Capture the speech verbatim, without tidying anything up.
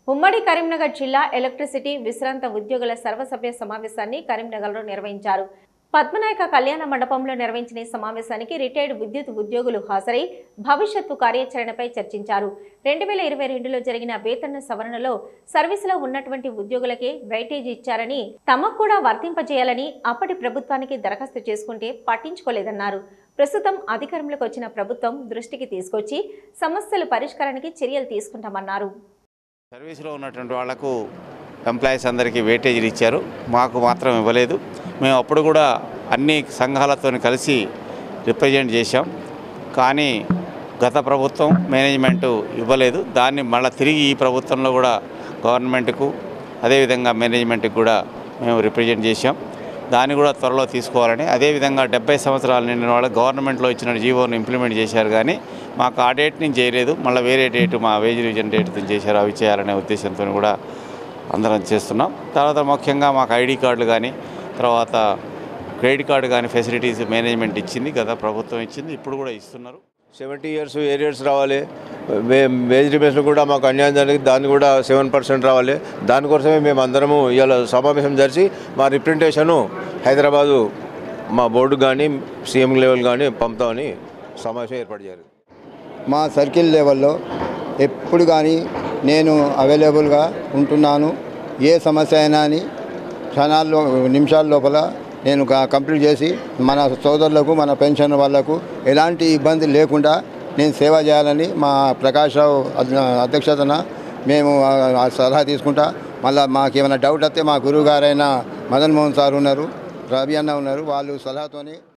ఉమ్మడి కరీంనగర్ జిల్లా ఎలక్ట్రిసిటీ విశ్రాంత ఉద్యోగుల సర్వసభ్య సమావేశాన్ని కరీంనగర్లో నిర్వహించారు. పద్మనాయక కళ్యాణ మండపంలో నిర్వహించిన ఈ సమావేశానికి రిటైర్డ్ విద్యుత్ ఉద్యోగులు హాజరై భవిష్యత్తు కార్యాచరణపై చర్చించారు. రెండు వేల ఇరవై రెండులో జరిగిన వేతన సవరణలో సర్వీసులో ఉన్నటువంటి ఉద్యోగులకే వెయిటేజ్ ఇచ్చారని, తమకు కూడా వర్తింపజేయాలని అప్పటి ప్రభుత్వానికి దరఖాస్తు చేసుకుంటే పట్టించుకోలేదన్నారు. ప్రస్తుతం అధికారంలోకి వచ్చిన ప్రభుత్వం దృష్టికి తీసుకొచ్చి సమస్యల పరిష్కారానికి చర్యలు తీసుకుంటామన్నారు. సర్వీస్లో ఉన్నటువంటి వాళ్లకు ఎంప్లాయీస్ అందరికీ వెయిటేజీలు ఇచ్చారు, మాకు మాత్రం ఇవ్వలేదు. మేము అప్పుడు కూడా అన్ని సంఘాలతో కలిసి రిప్రజెంట్ చేశాం, కానీ గత ప్రభుత్వం మేనేజ్మెంటు ఇవ్వలేదు. దాన్ని మళ్ళీ తిరిగి ఈ ప్రభుత్వంలో కూడా గవర్నమెంట్కు అదేవిధంగా మేనేజ్మెంట్కి కూడా మేము రిప్రజెంట్ చేశాం. దాన్ని కూడా త్వరలో తీసుకోవాలని, అదేవిధంగా డెబ్బై సంవత్సరాలు నిండిన వాళ్ళు గవర్నమెంట్లో ఇచ్చిన జీవోను ఇంప్లిమెంట్ చేశారు, కానీ మాకు ఆ డేట్ నుంచి చేయలేదు. మళ్ళీ వేరే డేటు మా వేజ్ రివిజన్ డేట్తో చేశారు, అవి చేయాలనే ఉద్దేశంతో కూడా అందరం చేస్తున్నాం. తర్వాత ముఖ్యంగా మాకు ఐడి కార్డులు కానీ తర్వాత క్రెడిట్ కార్డు కానీ ఫెసిలిటీస్ మేనేజ్మెంట్ ఇచ్చింది, గత ప్రభుత్వం ఇచ్చింది, ఇప్పుడు కూడా ఇస్తున్నారు. సెవెంటీ ఇయర్స్ ఏరియర్స్ రావాలి, వేజ్ రిబేషన్ కూడా మాకు అన్యాయం జరిగింది, దాన్ని కూడా సెవెన్ పర్సెంట్ రావాలి. దానికోసమే మేము అందరము ఇవాళ సమావేశం జరిచి మా రిప్రజెంటేషను హైదరాబాదు మా బోర్డు కానీ సీఎం లెవెల్ కానీ పంపుతామని సమావేశం ఏర్పాటు చేయాలి. మా సర్కిల్ లెవెల్లో ఎప్పుడు కానీ నేను అవైలబుల్గా ఉంటున్నాను. ఏ సమస్య అయినా అని క్షణాల్లో నిమిషాల లోపల నేను కంప్లీట్ చేసి మన సోదరులకు మన పెన్షన్ వాళ్లకు ఎలాంటి ఇబ్బంది లేకుండా నేను సేవ చేయాలని మా ప్రకాష్ రావు అధ్యక్షతన మేము సలహా తీసుకుంటా. మళ్ళీ మాకు ఏమైనా డౌట్ వస్తే మా గురువు గారైన మదన్ మోహన్ సార్ ఉన్నారు, రవి అన్న ఉన్నారు, వాళ్ళు సలహాతోని